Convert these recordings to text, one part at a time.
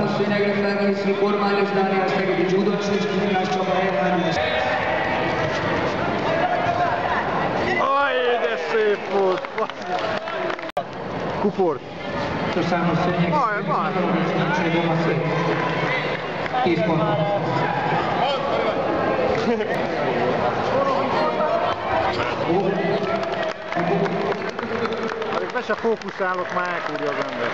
Számos szőnyegre felkészül Kormányos Dániel Szegedi Dzsúdos és Kínás Csaba elvárás. Aj, de szép volt! Kuport. Számos szőnyeg. És nincs egy a szép. 10 pontot. Be se fókuszálok, már elkúrja az ember.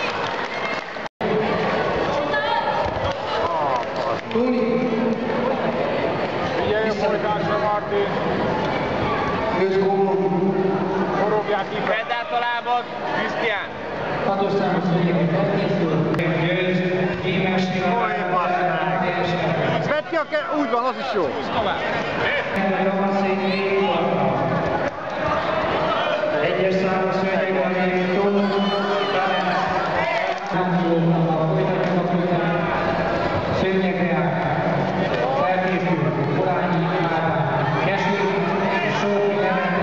Figyelj a folytásra, Martin! Forogják ki! Vedd át a lábad, Krisztián! 6-os számos szőnyeg felkészül. Győz, Kémes Vedd ki a úgy van, az is jó. Egyes számos szőnyegre még Tóth, folytatjuk a folytatás. Szőnyegre felkészül Polányi Ádám, Keső, Só,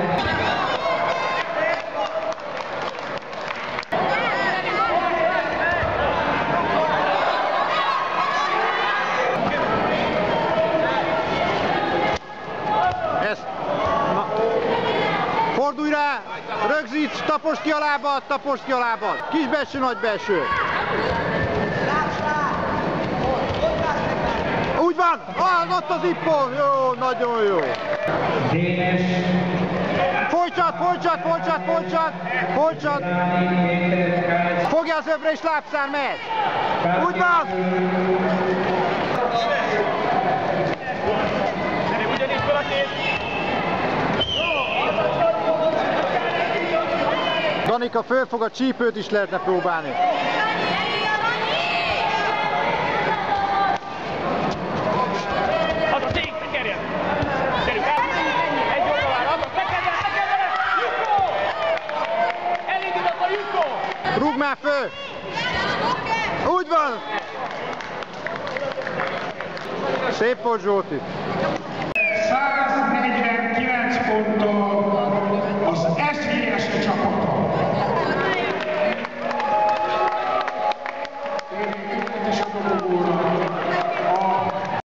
Fordulj rá! Rögzíts! Taposd ki a lábad! Taposd ki a lábad! Kis belső, nagy belső! Úgy van! Ah, ott az ippon! Jó, nagyon jó! Dénes, Folytsad, folytsad, folytsad, folytsad! Folytsad! Fogja az öbre és lábszár, megy! Úgy van! Ugyanígy fel a két! Danika fölfog, a csípőt is lehetne próbálni. Az a tény, tekerjen! Gyerünk át! Egy oldalára, az a tekerjen! Jutó! Elindulok a jutó! Rúgd már föl! Úgy van! Szép volt, Zsolti! 149 pontot.